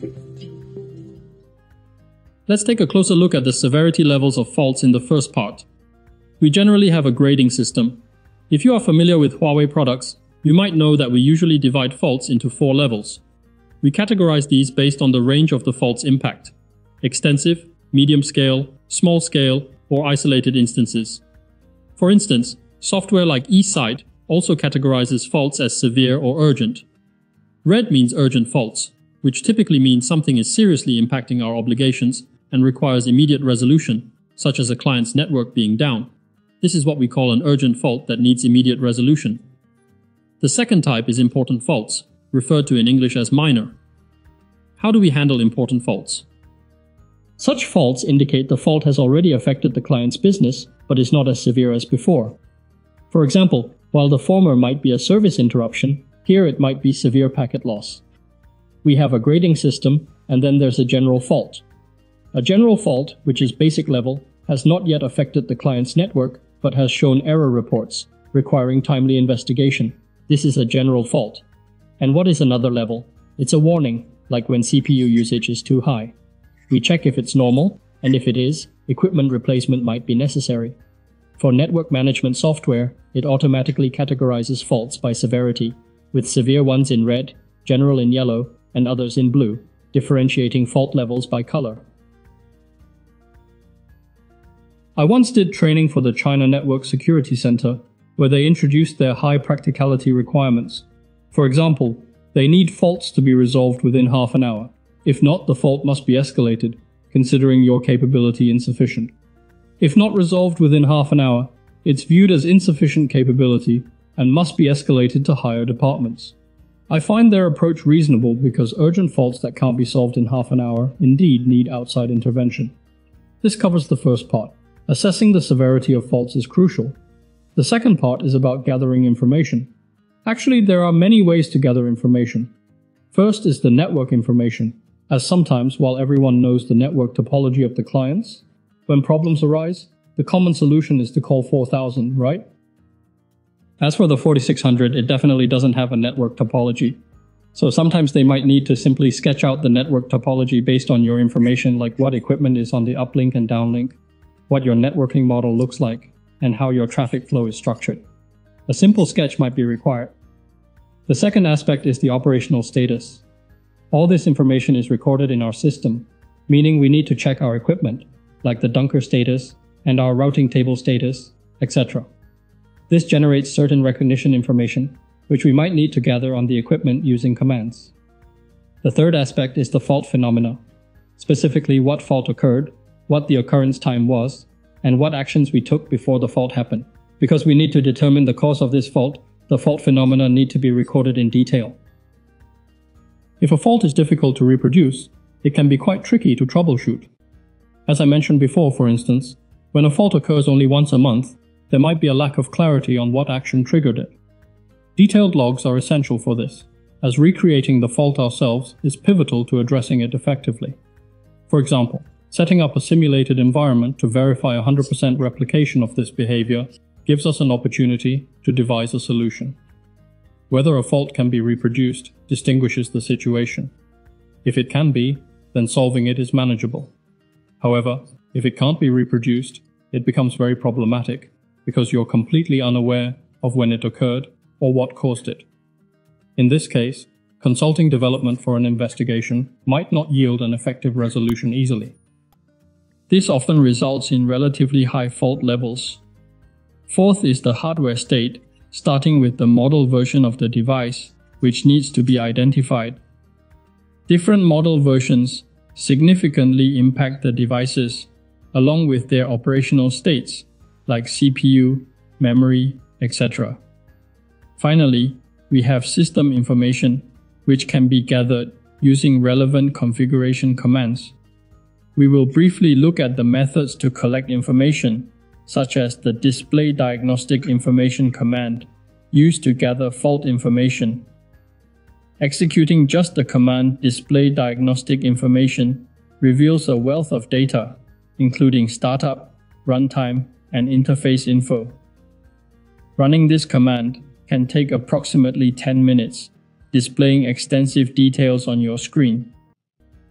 Let's take a closer look at the severity levels of faults in the first part. We generally have a grading system. If you are familiar with Huawei products, you might know that we usually divide faults into 4 levels. We categorize these based on the range of the fault's impact: extensive, medium scale, small scale, or isolated instances. For instance, software like eSight also categorizes faults as severe or urgent. Red means urgent faults, which typically means something is seriously impacting our obligations and requires immediate resolution, such as a client's network being down. This is what we call an urgent fault that needs immediate resolution. The second type is important faults, referred to in English as minor. How do we handle important faults? Such faults indicate the fault has already affected the client's business, but is not as severe as before. For example, while the former might be a service interruption, here it might be severe packet loss. We have a grading system, and then there's a general fault. A general fault, which is basic level, has not yet affected the client's network, but has shown error reports, requiring timely investigation. This is a general fault. And what is another level? It's a warning, like when CPU usage is too high. We check if it's normal, and if it is, equipment replacement might be necessary. For network management software, it automatically categorizes faults by severity, with severe ones in red, general in yellow, and others in blue, differentiating fault levels by color. I once did training for the China Network Security Center, where they introduced their high practicality requirements. For example, they need faults to be resolved within half an hour. If not, the fault must be escalated, considering your capability insufficient. If not resolved within half an hour, it's viewed as insufficient capability and must be escalated to higher departments. I find their approach reasonable because urgent faults that can't be solved in half an hour indeed need outside intervention. This covers the first part. Assessing the severity of faults is crucial. The second part is about gathering information. Actually, there are many ways to gather information. First is the network information, as sometimes, while everyone knows the network topology of the clients, when problems arise, the common solution is to call 4000, right? As for the 4600, it definitely doesn't have a network topology. So sometimes they might need to simply sketch out the network topology based on your information, like what equipment is on the uplink and downlink, what your networking model looks like, and how your traffic flow is structured. A simple sketch might be required. The second aspect is the operational status. All this information is recorded in our system, meaning we need to check our equipment, like the dunker status and our routing table status, etc. This generates certain recognition information, which we might need to gather on the equipment using commands. The third aspect is the fault phenomena, specifically what fault occurred, what the occurrence time was, and what actions we took before the fault happened. Because we need to determine the cause of this fault, the fault phenomena need to be recorded in detail. If a fault is difficult to reproduce, it can be quite tricky to troubleshoot. As I mentioned before, for instance, when a fault occurs only once a month, there might be a lack of clarity on what action triggered it. Detailed logs are essential for this, as recreating the fault ourselves is pivotal to addressing it effectively. For example, setting up a simulated environment to verify 100% replication of this behavior gives us an opportunity to devise a solution. Whether a fault can be reproduced distinguishes the situation. If it can be, then solving it is manageable. However, if it can't be reproduced, it becomes very problematic because you're completely unaware of when it occurred or what caused it. In this case, consulting development for an investigation might not yield an effective resolution easily. This often results in relatively high fault levels. Fourth is the hardware state, starting with the model version of the device, which needs to be identified. Different model versions significantly impact the devices, along with their operational states, like CPU, memory, etc. Finally, we have system information, which can be gathered using relevant configuration commands. We will briefly look at the methods to collect information, such as the display diagnostic information command, used to gather fault information. Executing just the command display diagnostic information reveals a wealth of data, including startup, runtime, and interface info. Running this command can take approximately 10 minutes, displaying extensive details on your screen.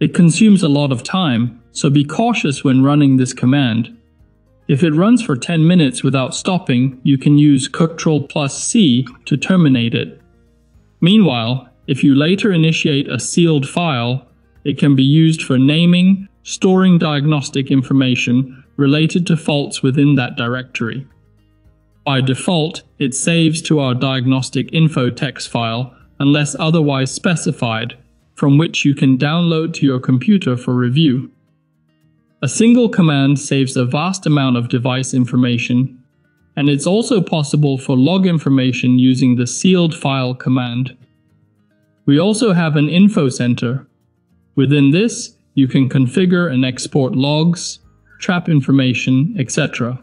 It consumes a lot of time, so be cautious when running this command. If it runs for 10 minutes without stopping, you can use Ctrl+C to terminate it. Meanwhile, if you later initiate a sealed file, it can be used for naming, storing diagnostic information related to faults within that directory. By default, it saves to our diagnostic info text file unless otherwise specified, from which you can download to your computer for review. A single command saves a vast amount of device information, and it's also possible for log information using the sealed file command. We also have an info center. Within this, you can configure and export logs, trap information, etc.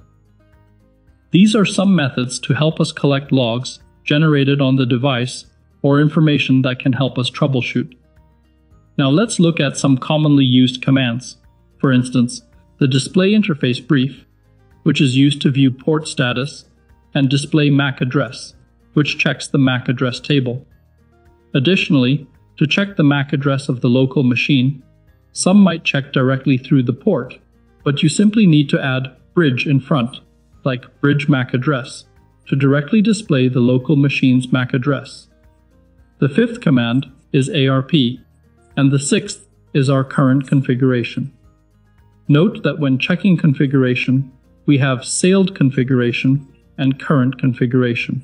These are some methods to help us collect logs generated on the device or information that can help us troubleshoot. Now let's look at some commonly used commands. For instance, the display interface brief, which is used to view port status, and display MAC address, which checks the MAC address table. Additionally, to check the MAC address of the local machine, some might check directly through the port, but you simply need to add bridge in front, like bridge MAC address, to directly display the local machine's MAC address. The fifth command is ARP, and the sixth is our current configuration. Note that when checking configuration, we have sailed configuration and current configuration.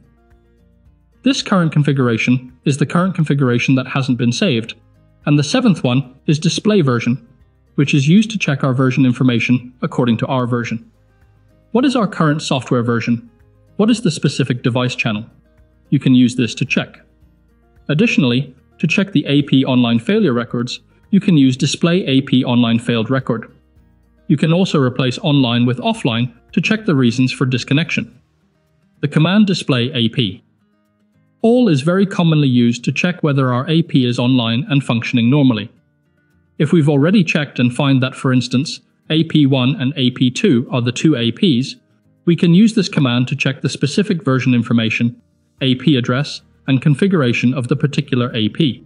This current configuration is the current configuration that hasn't been saved, and the seventh one is display version, which is used to check our version information according to our version. What is our current software version? What is the specific device channel? You can use this to check. Additionally, to check the AP online failure records, you can use display AP online failed record. You can also replace online with offline to check the reasons for disconnection. The command display AP. All is very commonly used to check whether our AP is online and functioning normally. If we've already checked and find that, for instance, AP1 and AP2 are the two APs, we can use this command to check the specific version information, AP address, and configuration of the particular AP.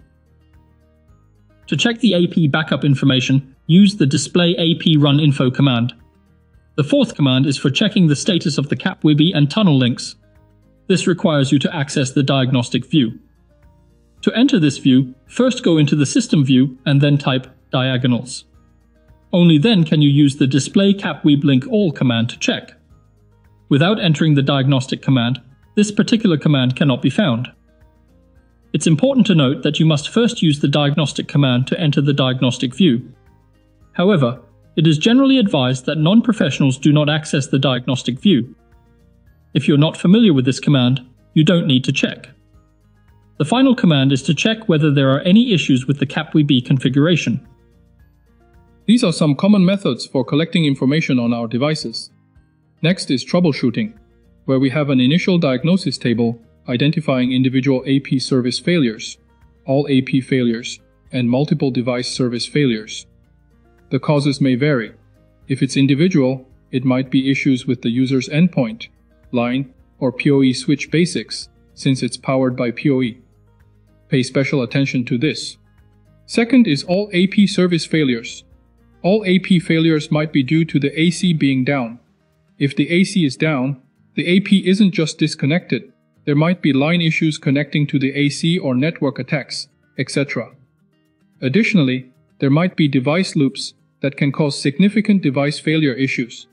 To check the AP backup information, use the display AP run info command. The fourth command is for checking the status of the CAP/WIBI and tunnel links. This requires you to access the diagnostic view. To enter this view, first go into the system view and then type diagonals. Only then can you use the display CAP/WIB link all command to check. Without entering the diagnostic command, this particular command cannot be found. It's important to note that you must first use the diagnostic command to enter the diagnostic view. However, it is generally advised that non-professionals do not access the diagnostic view. If you're not familiar with this command, you don't need to check. The final command is to check whether there are any issues with the CAP/WIBI configuration. These are some common methods for collecting information on our devices. Next is troubleshooting, where we have an initial diagnosis table identifying individual AP service failures, all AP failures, and multiple device service failures. The causes may vary. If it's individual, it might be issues with the user's endpoint, line, or PoE switch basics, since it's powered by PoE. Pay special attention to this. Second is all AP service failures. All AP failures might be due to the AC being down. If the AC is down, the AP isn't just disconnected. There might be line issues connecting to the AC or network attacks, etc. Additionally, there might be device loops that can cause significant device failure issues.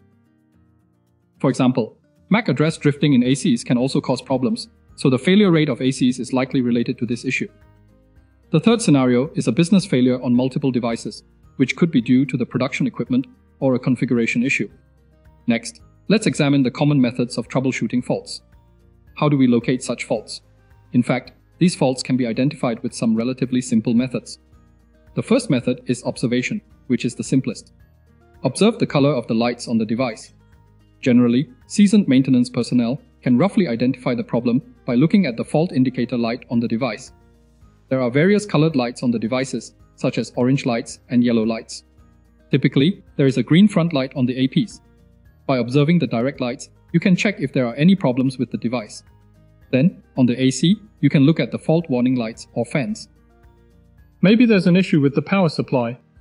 For example, MAC address drifting in ACs can also cause problems, so the failure rate of ACs is likely related to this issue. The third scenario is a business failure on multiple devices, which could be due to the production equipment or a configuration issue. Next, let's examine the common methods of troubleshooting faults. How do we locate such faults? In fact, these faults can be identified with some relatively simple methods. The first method is observation, which is the simplest. Observe the color of the lights on the device. Generally, seasoned maintenance personnel can roughly identify the problem by looking at the fault indicator light on the device. There are various colored lights on the devices, such as orange lights and yellow lights. Typically, there is a green front light on the APs. By observing the direct lights, you can check if there are any problems with the device. Then, on the AC, you can look at the fault warning lights or fans. Maybe there's an issue with the power supply.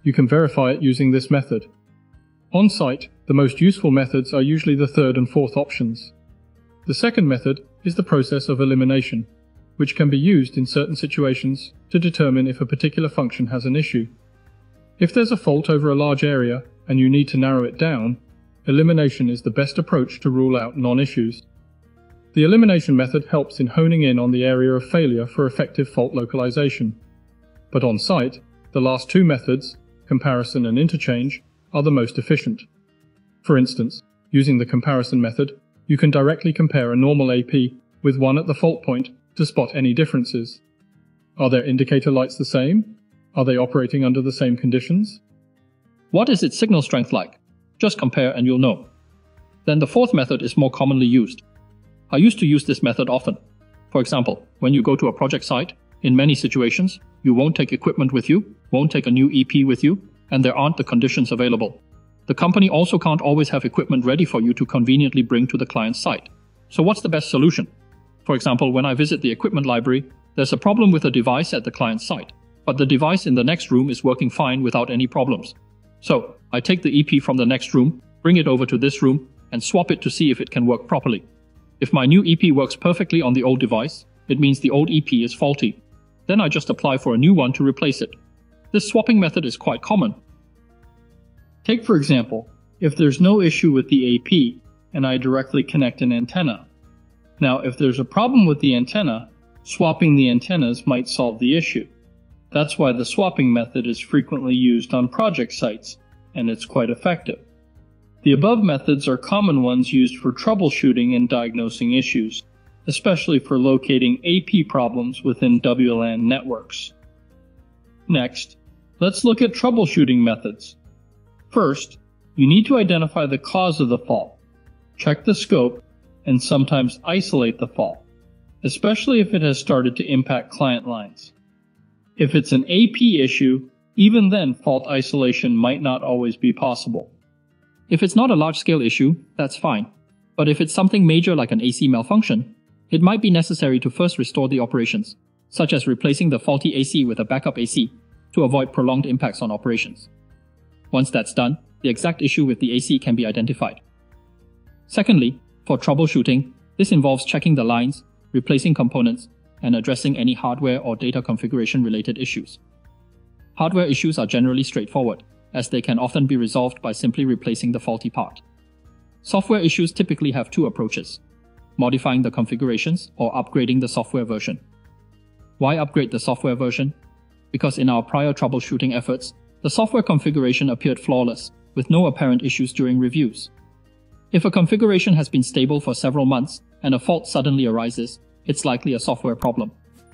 You can verify it using this method. On-site, the most useful methods are usually the third and fourth options. The second method is the process of elimination, which can be used in certain situations to determine if a particular function has an issue. If there's a fault over a large area and you need to narrow it down, elimination is the best approach to rule out non-issues. The elimination method helps in honing in on the area of failure for effective fault localization. But on site, the last two methods, comparison and interchange, are the most efficient. For instance, using the comparison method, you can directly compare a normal AP with one at the fault point to spot any differences. Are their indicator lights the same? Are they operating under the same conditions? What is its signal strength like? Just compare and you'll know. Then the fourth method is more commonly used. I used to use this method often. For example, when you go to a project site, in many situations, you won't take equipment with you, won't take a new EP with you, and there aren't the conditions available. The company also can't always have equipment ready for you to conveniently bring to the client's site. So what's the best solution? For example, when I visit the equipment library, there's a problem with a device at the client's site, but the device in the next room is working fine without any problems. So I take the EP from the next room, bring it over to this room, and swap it to see if it can work properly. If my new EP works perfectly on the old device, it means the old EP is faulty. Then I just apply for a new one to replace it. This swapping method is quite common. Take for example, if there's no issue with the AP and I directly connect an antenna. Now if there's a problem with the antenna, swapping the antennas might solve the issue. That's why the swapping method is frequently used on project sites, and it's quite effective. The above methods are common ones used for troubleshooting and diagnosing issues, especially for locating AP problems within WLAN networks. Next, let's look at troubleshooting methods. First, you need to identify the cause of the fault, check the scope, and sometimes isolate the fault, especially if it has started to impact client lines. If it's an AP issue, even then fault isolation might not always be possible. If it's not a large-scale issue, that's fine. But if it's something major like an AC malfunction, it might be necessary to first restore the operations, such as replacing the faulty AC with a backup AC to avoid prolonged impacts on operations. Once that's done, the exact issue with the AC can be identified. Secondly, for troubleshooting, this involves checking the lines, replacing components, and addressing any hardware or data configuration related issues. Hardware issues are generally straightforward, as they can often be resolved by simply replacing the faulty part. Software issues typically have two approaches: modifying the configurations or upgrading the software version. Why upgrade the software version? Because in our prior troubleshooting efforts, the software configuration appeared flawless, with no apparent issues during reviews. If a configuration has been stable for several months and a fault suddenly arises, it's likely a software problem.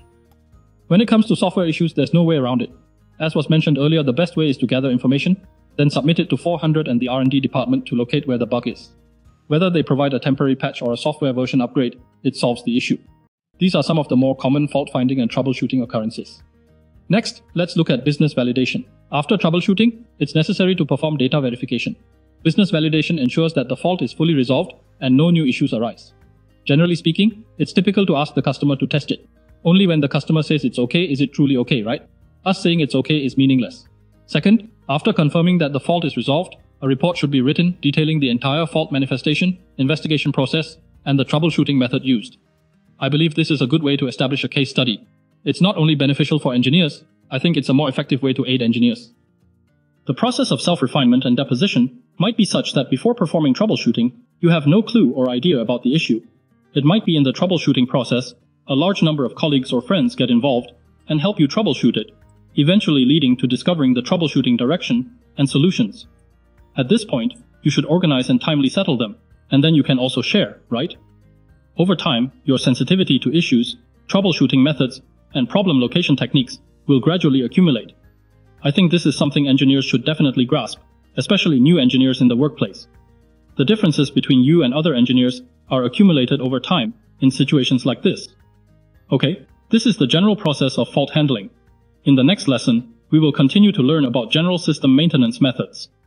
When it comes to software issues, there's no way around it. As was mentioned earlier, the best way is to gather information, then submit it to 400 and the R&D department to locate where the bug is. Whether they provide a temporary patch or a software version upgrade, it solves the issue. These are some of the more common fault finding and troubleshooting occurrences. Next, let's look at business validation. After troubleshooting, it's necessary to perform data verification. Business validation ensures that the fault is fully resolved and no new issues arise. Generally speaking, it's typical to ask the customer to test it. Only when the customer says it's okay is it truly okay, right? Us saying it's okay is meaningless. Second, after confirming that the fault is resolved, a report should be written detailing the entire fault manifestation, investigation process, and the troubleshooting method used. I believe this is a good way to establish a case study. It's not only beneficial for engineers, I think it's a more effective way to aid engineers. The process of self-refinement and deposition might be such that before performing troubleshooting, you have no clue or idea about the issue. It might be in the troubleshooting process, a large number of colleagues or friends get involved and help you troubleshoot it, eventually leading to discovering the troubleshooting direction and solutions. At this point, you should organize and timely settle them, and then you can also share, right? Over time, your sensitivity to issues, troubleshooting methods, and problem location techniques will gradually accumulate. I think this is something engineers should definitely grasp, especially new engineers in the workplace. The differences between you and other engineers are accumulated over time in situations like this. Okay, this is the general process of fault handling. In the next lesson, we will continue to learn about general system maintenance methods.